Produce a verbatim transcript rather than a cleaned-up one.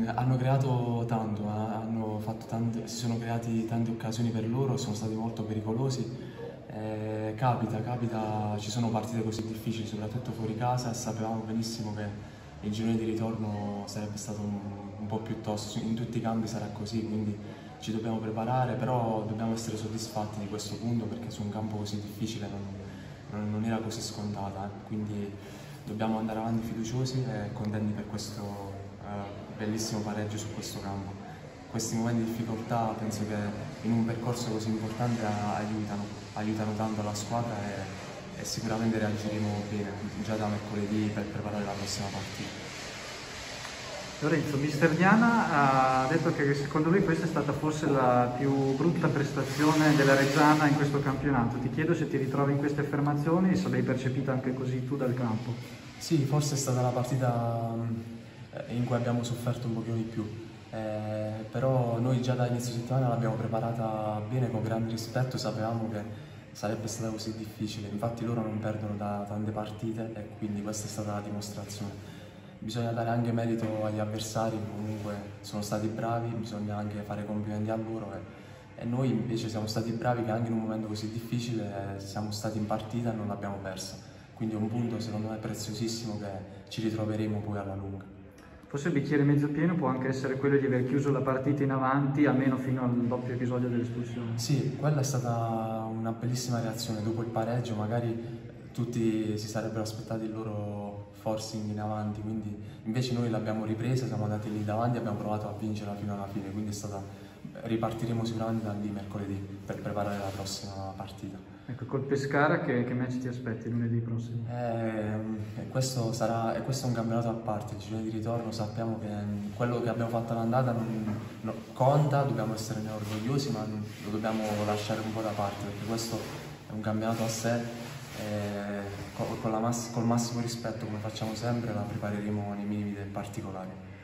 hanno creato tanto, eh, hanno fatto tante, si sono creati tante occasioni per loro, sono stati molto pericolosi. Eh, capita, capita, ci sono partite così difficili, soprattutto fuori casa, e sapevamo benissimo che il girone di ritorno sarebbe stato un, un po' più tosto, in tutti i campi sarà così, quindi ci dobbiamo preparare, però dobbiamo essere soddisfatti di questo punto perché su un campo così difficile non, non, non era così scontata, eh. Quindi dobbiamo andare avanti fiduciosi e contenti per questo eh, bellissimo pareggio su questo campo. Questi momenti di difficoltà penso che in un percorso così importante aiutano, aiutano tanto la squadra e, e sicuramente reagiremo bene già da mercoledì per preparare la prossima partita. Lorenzo, mister Diana ha detto che secondo lui questa è stata forse la più brutta prestazione della Reggiana in questo campionato. Ti chiedo se ti ritrovi in queste affermazioni e se l'hai percepita anche così tu dal campo. Sì, forse è stata la partita in cui abbiamo sofferto un pochino di più, eh, però noi già da inizio settimana l'abbiamo preparata bene, con grande rispetto, sapevamo che sarebbe stata così difficile, infatti loro non perdono da tante partite e quindi questa è stata la dimostrazione. Bisogna dare anche merito agli avversari, comunque sono stati bravi, bisogna anche fare complimenti a loro e, e noi invece siamo stati bravi che anche in un momento così difficile eh, siamo stati in partita e non l'abbiamo persa. Quindi è un punto secondo me preziosissimo che ci ritroveremo poi alla lunga. Forse il bicchiere mezzo pieno può anche essere quello di aver chiuso la partita in avanti, almeno fino al doppio episodio dell'espulsione. Sì, quella è stata una bellissima reazione. Dopo il pareggio magari tutti si sarebbero aspettati il loro forcing in avanti, quindi invece noi l'abbiamo ripresa, siamo andati lì davanti e abbiamo provato a vincerla fino alla fine, quindi è stata... ripartiremo sicuramente da lì mercoledì per preparare la prossima partita. Ecco, col Pescara che, che match ti aspetti lunedì prossimo? Eh, e questo sarà, e questo è un campionato a parte, il girone di ritorno sappiamo che quello che abbiamo fatto all'andata non, non, conta, dobbiamo esserne orgogliosi, ma non, lo dobbiamo lasciare un po' da parte perché questo è un campionato a sé. Eh, con la mass- col massimo rispetto, come facciamo sempre, la prepareremo nei minimi del particolare.